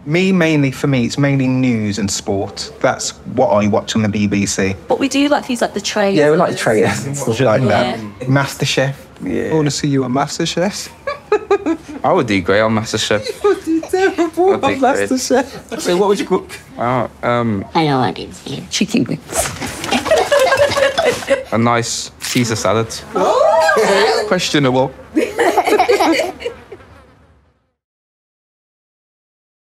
For me, it's mainly news and sport. That's what I watch on the BBC. But we do like things like the trailers. Yeah, we like the trailers and stuff like that. MasterChef. Yeah. I want to see you on MasterChef. I would do great on MasterChef. You would do terrible on I'd be great. MasterChef. So what would you cook? Oh, I know what it is. Chicken wings. a nice Caesar salad. Questionable.